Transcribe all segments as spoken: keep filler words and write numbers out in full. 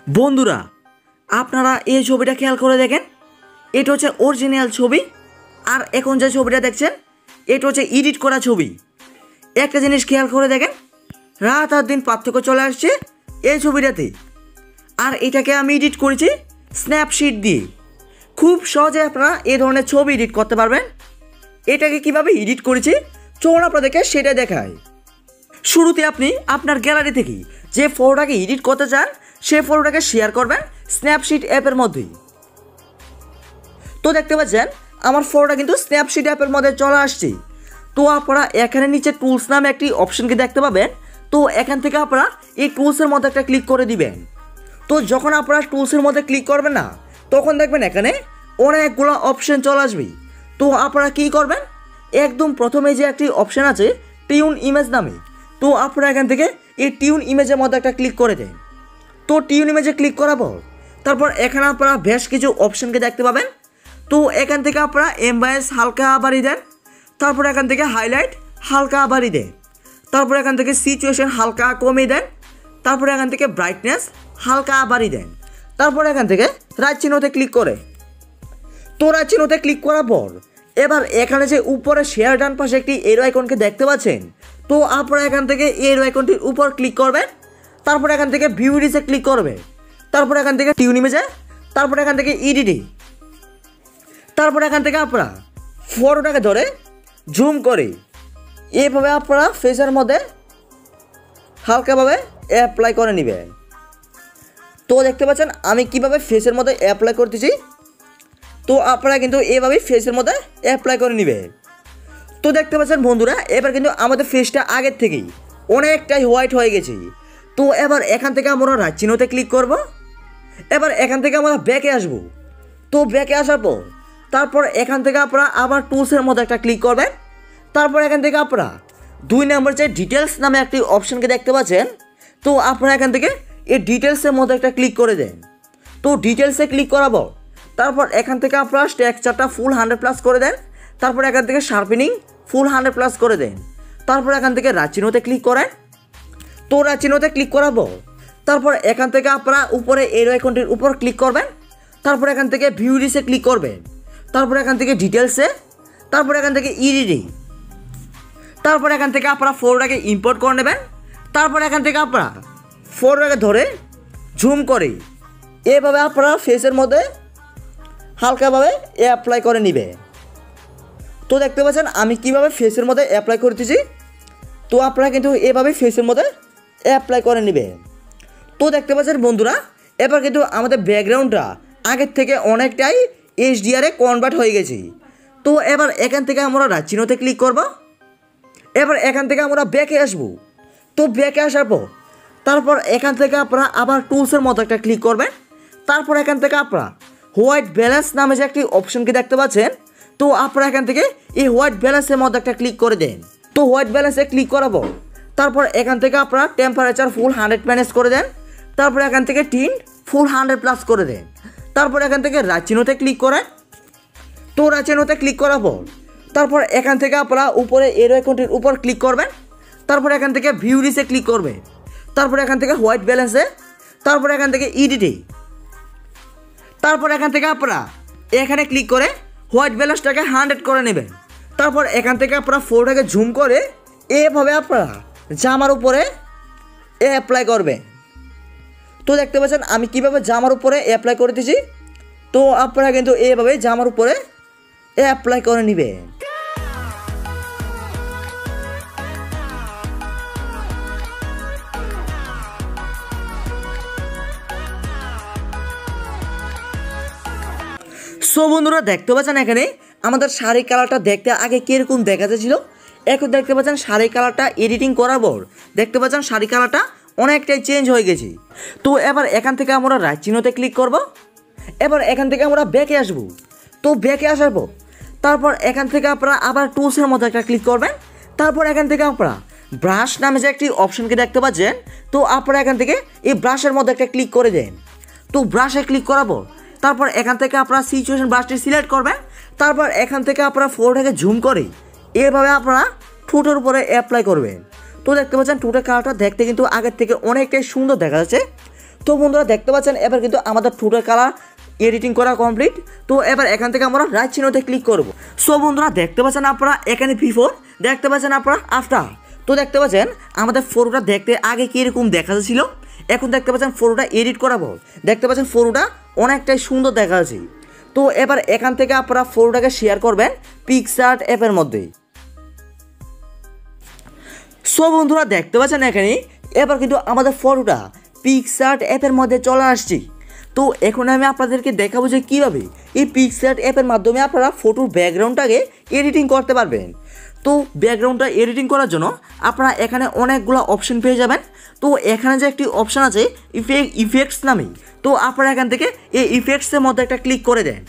বন্ধুরা আপনারা এই ছবিটা খেয়াল করে দেখেন, এটা হচ্ছে অরিজিনাল ছবি, আর এখন যে ছবিটা দেখছেন এটা হচ্ছে এডিট করা ছবি। একটা জিনিস খেয়াল করে দেখেন, রাত আর দিন পার্থক্য চলে আসছে এই ছবিটাতে। আর এটাকে আমি এডিট করেছি স্ন্যাপশিট দিয়ে। খুব সহজে আপনারা এই ধরনের ছবি এডিট করতে পারবেন। এটাকে কিভাবে এডিট করেছি চলুন আপনাদেরকে সেটা দেখায়। শুরুতে আপনি আপনার গ্যালারি থেকে যে ফটোটাকে এডিট করতে চান সেই ফটোটাকে শেয়ার করবেন স্ন্যাপশিট অ্যাপের মধ্যেই। তো দেখতে পাচ্ছেন আমার ফটোটা কিন্তু স্ন্যাপশিট অ্যাপের মধ্যে চলে আসছে। তো আপনারা এখানে নিচে টুলস নামে একটি অপশনকে দেখতে পাবেন। তো এখান থেকে আপনারা এই টুলসের মধ্যে একটা ক্লিক করে দিবেন। তো যখন আপনারা টুলসের মধ্যে ক্লিক করবেন না, তখন দেখবেন এখানে অনেকগুলো অপশন চলে আসবে। তো আপনারা কী করবেন, একদম প্রথমে যে একটি অপশন আছে টিউন ইমেজ নামে, তো আপনারা এখান থেকে এই টিউন ইমেজের মধ্যে একটা ক্লিক করে দেন। তো টিউন ইমেজে ক্লিক করার পর তারপর এখানে আপনারা বেশ কিছু অপশনকে দেখতে পাবেন। তো এখান থেকে আপনারা এমবায়েস হালকা বাড়িয়ে দেন, তারপর এখান থেকে হাইলাইট হালকা বাড়িয়ে দেন, তারপর এখান থেকে সিচুয়েশন হালকা কমিয়ে দেন, তারপরে এখান থেকে ব্রাইটনেস হালকা বাড়িয়ে দেন, তারপর এখান থেকে রাইট চিহ্নতে ক্লিক করে। তো রাইট চিহ্নতে ক্লিক করার পর এবার এখানে যে উপরে শেয়ার ডান পাশে একটি এরো আইকনকে দেখতে পাচ্ছেন, তো আপনারা এখান থেকে এরো আইকনটির উপর ক্লিক করবেন, তারপর এখান থেকে ভিউ ইডিটে ক্লিক করবে, তারপর এখান থেকে টিউন ইমেজে, তারপর এখান থেকে ইডিটে, তারপর এখান থেকে আপনারা ফটোটাকে ধরে জুম করে এইভাবে আপনারা ফেসের মধ্যে হালকাভাবে অ্যাপ্লাই করে নেবেন। তো দেখতে পাচ্ছেন আমি কিভাবে ফেসের মধ্যে অ্যাপ্লাই করতেছি। তো আপনারা কিন্তু এইভাবেই ফেসের মধ্যে অ্যাপ্লাই করে নেবেন। তো দেখতে পাচ্ছেন বন্ধুরা, এবার কিন্তু আমাদের ফেসটা আগের থেকেই অনেকটাই হোয়াইট হয়ে গেছে। তো এবার এখান থেকে আমরা রাইট চিহ্নতে ক্লিক করব। এবার এখান থেকে আমরা ব্যাকে আসব। তো ব্যাকে আসার পর তারপর এখান থেকে আপনারা আবার টুলসের মধ্যে একটা ক্লিক করবেন। তারপর এখান থেকে আপনারা দুই নম্বর যে ডিটেলস নামে একটি অপশনকে দেখতে পাচ্ছেন, তো আপনারা এখান থেকে এই ডিটেলসের মধ্যে একটা ক্লিক করে দেন। তো ডিটেলসে ক্লিক করাবো, তারপর এখান থেকে আপনারা টেক্সচারটা ফুল হান্ড্রেড প্লাস করে দেন, তারপর এখান থেকে শার্পেনিং ফুল হান্ড্রেড প্লাস করে দেন, তারপর এখান থেকে রাইট চিহ্নতে ক্লিক করেন। তো রাইট চিহ্নতে ক্লিক করাবো, তারপর এখান থেকে আপনারা উপরে এরো আইকনটির উপর ক্লিক করবেন, তারপর এখান থেকে ভিউ ইডিটে ক্লিক করবেন, তারপর এখান থেকে ডিটেলসে, তারপর এখান থেকে ইডিটে, তারপর এখান থেকে আপনারা ফটোটাকে ইম্পোর্ট করে নেবেন, তারপর এখান থেকে আপনারা ফটোটাকে ধরে জুম করে এভাবে আপনারা ফেসের মধ্যে হালকাভাবে অ্যাপ্লাই করে নেবে। তো দেখতে পাচ্ছেন আমি কিভাবে ফেসের মধ্যে অ্যাপ্লাই করতেছি। তো আপনারা কিন্তু এভাবে ফেসের মধ্যে অ্যাপ্লাই করে নেবে। তো দেখতে পাচ্ছেন বন্ধুরা, এবার কিন্তু আমাদের ব্যাকগ্রাউন্ডটা আগের থেকে অনেকটাই এইচডিআরে কনভার্ট হয়ে গেছে। তো এবার এখান থেকে আমরা রাইট চিহ্নতে ক্লিক করব। এবার এখান থেকে আমরা ব্যাকে আসব। তো ব্যাকে আসার পর তারপর এখান থেকে আপনারা আবার টুলসের মতো একটা ক্লিক করবেন, তারপর এখান থেকে আপনারা হোয়াইট ব্যালেন্স নামে যে একটি অপশনকে দেখতে পাচ্ছেন, তো আপনারা এখান থেকে এই হোয়াইট ব্যালেন্সের মধ্যে একটা ক্লিক করে দেন। তো হোয়াইট ব্যালেন্সে ক্লিক করাবো, তারপর এখান থেকে আপনারা টেম্পারেচার ফুল হান্ড্রেড ম্যানেজ করে দেন, তারপর এখান থেকে টিন্ট ফুল হান্ড্রেড প্লাস করে দেন, তারপর এখান থেকে রাইট চিহ্নতে ক্লিক করেন। তো রাইট চিহ্নতে ক্লিক করাবো, তারপর এখান থেকে আপনারা উপরে এরো আইকনটির উপর ক্লিক করবেন, তারপর এখান থেকে ভিউ ইডিটে ক্লিক করবেন, তারপর এখান থেকে হোয়াইট ব্যালেন্সে, তারপর এখান থেকে ইডিটে, তারপর এখান থেকে আপনারা এখানে ক্লিক করে হোয়াইট ব্যালেন্সটাকে হান্ড্রেড করে নেবেন, তারপর এখান থেকে আপনারা ফটোটাকে জুম করে এভাবে আপনারা জামার উপরে অ্যাপ্লাই করবেন। তো দেখতে পাচ্ছেন আমি কিভাবে জামার উপরে অ্যাপ্লাই করতেছি। তো আপনারা কিন্তু এভাবে জামার উপরে অ্যাপ্লাই করে নেবেন। সো বন্ধুরা দেখতে পাচ্ছেন এখানে আমাদের শাড়ি কালারটা দেখতে আগে কীরকম দেখা যাচ্ছিল, এখন দেখতে পাচ্ছেন শাড়ি কালারটা এডিটিং করার পর দেখতে পাচ্ছেন শাড়ি কালারটা অনেকটাই চেঞ্জ হয়ে গেছে। তো এবার এখান থেকে আমরা রাইট চিহ্নতে ক্লিক করব। এবার এখান থেকে আমরা ব্যাকে আসব। তো ব্যাকে আসার পর তারপর এখান থেকে আপনারা আবার টুলসের মতো একটা ক্লিক করবেন, তারপর এখান থেকে আপনারা ব্রাশ নামে যে একটি অপশনকে দেখতে পাচ্ছেন, তো আপনারা এখান থেকে এই ব্রাশের মধ্যে একটা ক্লিক করে দেন। তো ব্রাশে ক্লিক করাবো, তারপর এখান থেকে আপনারা সিচুয়েশন ব্রাশটি সিলেক্ট করবেন, তারপর এখান থেকে আপনারা ফটোটাকে জুম করে এভাবে আপনারা ঠোঁটের উপরে অ্যাপ্লাই করবেন। তো দেখতে পাচ্ছেন ঠোঁটের কালারটা দেখতে কিন্তু আগের থেকে অনেকটাই সুন্দর দেখা যাচ্ছে। তো বন্ধুরা দেখতে পাচ্ছেন এবার কিন্তু আমাদের টোটাল কালার এডিটিং করা কমপ্লিট। তো এবার এখান থেকে আমরা রাইট চিহ্নতে ক্লিক করব। সো বন্ধুরা দেখতে পাচ্ছেন আপনারা এখানে বিফোর, দেখতে পাচ্ছেন আপনারা আফটার। তো দেখতে পাচ্ছেন আমাদের ফটোটা দেখতে আগে কীরকম দেখা যাচ্ছিল, এখন দেখতে পাচ্ছেন ফটোটা এডিট করা পর দেখতে পাচ্ছেন ফটোটা অনেকটাই সুন্দর দেখা যাচ্ছে। তো এবার এখান থেকে আপনারা ফটোটাকে শেয়ার করবেন পিক্সআর্ট অ্যাপের মধ্যে। সো বন্ধুরা দেখতে পাচ্ছেন এখানে এবার কিন্তু আমাদের ফটোটা পিক্সআর্ট অ্যাপের মধ্যে চলে আসছি। তো এখন আমি আপনাদেরকে দেখাবো যে কীভাবে এই পিক্সআর্ট অ্যাপের মাধ্যমে আপনারা ফটোর ব্যাকগ্রাউন্ডটাকে এডিটিং করতে পারবেন। তো ব্যাকগ্রাউন্ডটা এডিটিং করার জন্য আপনারা এখানে অনেকগুলো অপশন পেয়ে যাবেন। তো এখানে যে একটি অপশান আছে ইফেক্ট ইফেক্টস নামে, তো আপনারা এখান থেকে এই ইফেক্টসের মধ্যে একটা ক্লিক করে দেন।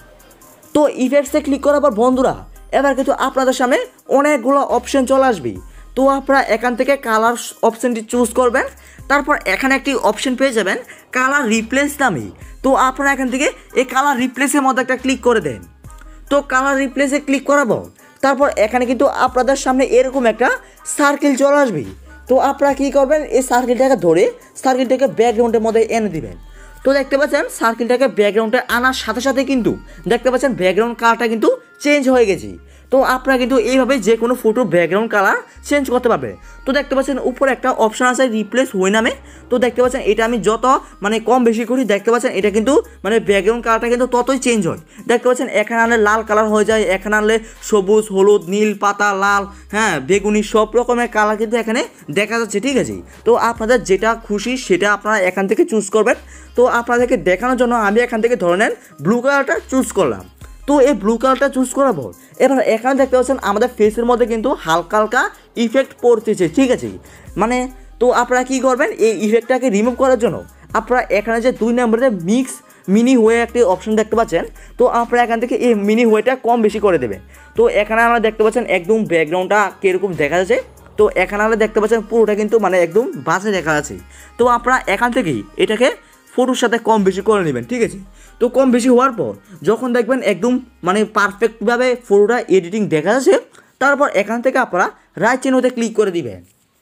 তো ইফেক্টসে ক্লিক করার পর বন্ধুরা এবার কিন্তু আপনাদের সামনে অনেকগুলো অপশন চলে আসবে। তো আপনারা এখান থেকে কালার অপশানটি চুজ করবেন, তারপর এখানে একটি অপশন পেয়ে যাবেন কালার রিপ্লেস নামে। তো আপনারা এখান থেকে এই কালার রিপ্লেসের মধ্যে একটা ক্লিক করে দেন। তো কালার রিপ্লেসে ক্লিক করাবো, তারপর এখানে কিন্তু আপনাদের সামনে এরকম একটা সার্কেল চলে আসবে। তো আপনারা কী করবেন, এই সার্কেলটাকে ধরে সার্কেলটাকে ব্যাকগ্রাউন্ডের মধ্যে এনে দিবেন। তো দেখতে পাচ্ছেন সার্কেলটাকে ব্যাকগ্রাউন্ডে আনার সাথে সাথে কিন্তু দেখতে পাচ্ছেন ব্যাকগ্রাউন্ড কালারটা কিন্তু চেঞ্জ হয়ে গেছে। তো আপনারা কিন্তু এইভাবে যে কোনো ফটোর ব্যাকগ্রাউন্ড কালার চেঞ্জ করতে পারবেন। তো দেখতে পাচ্ছেন উপরে একটা অপশান আছে রিপ্লেস হয়ে নামে। তো দেখতে পাচ্ছেন এটা আমি যত মানে কম বেশি করি দেখতে পাচ্ছেন এটা কিন্তু মানে ব্যাকগ্রাউন্ড কালারটা কিন্তু ততই চেঞ্জ হয়। দেখতে পাচ্ছেন এখানে আনলে লাল কালার হয়ে যায়, এখানে আনলে সবুজ, হলুদ, নীল, পাতা, লাল, হ্যাঁ বেগুনি, সব রকমের কালার কিন্তু এখানে দেখা যাচ্ছে। ঠিক আছে, তো আপনাদের যেটা খুশি সেটা আপনারা এখান থেকে চুজ করবেন। তো আপনাদেরকে দেখানোর জন্য আমি এখান থেকে ধরে নেন ব্লু কালারটা চুজ করলাম। তো এই ব্লু কালারটা চুজ করার পর এবার এখানে দেখতে পাচ্ছেন আমাদের ফেসের মধ্যে কিন্তু হালকা হালকা ইফেক্ট পড়তেছে। ঠিক আছে, মানে তো আপনারা কী করবেন, এই ইফেক্টটাকে রিমুভ করার জন্য আপনারা এখানে যে দুই নম্বরে মিক্স মিনি ওয়ে একটি অপশন দেখতে পাচ্ছেন। তো আপনারা এখান থেকে এই মিনি ওয়েটা কম বেশি করে দেবেন। তো এখানে আমরা দেখতে পাচ্ছেন একদম ব্যাকগ্রাউন্ডটা কীরকম দেখা যাচ্ছে। তো এখানে আমরা দেখতে পাচ্ছেন পুরোটা কিন্তু মানে একদম বাজে দেখা যাচ্ছে। তো আপনারা এখান থেকেই এটাকে ফটোর সাথে কম বেশি করে নেবেন। ঠিক আছে, তো কম বেশি হওয়ার পর যখন দেখবেন একদম মানে পারফেক্টভাবে ফটোটা এডিটিং দেখা যাচ্ছে, তারপর এখান থেকে আপনারা রাইট চিহ্নতে ক্লিক করে দিবেন।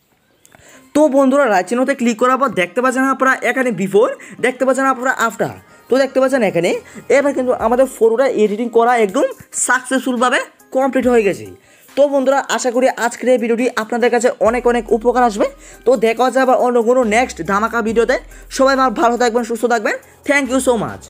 তো বন্ধুরা রাইট চিহ্নতে ক্লিক করার পর দেখতে পাচ্ছেন আপনারা এখানে বিফোর, দেখতে পাচ্ছেন আপনারা আফটার। তো দেখতে পাচ্ছেন এখানে এবার কিন্তু আমাদের ফটোটা এডিটিং করা একদম সাকসেসফুলভাবে কমপ্লিট হয়ে গেছে। তো বন্ধুরা আশা করি আজকের এই ভিডিওটি আপনাদের কাছে অনেক অনেক উপকার আসবে। তো দেখা হচ্ছে আবার অন্য কোনো নেক্সট ধামাকা ভিডিওতে। সবাই ভালো থাকবেন, সুস্থ থাকবেন। Thank you so much.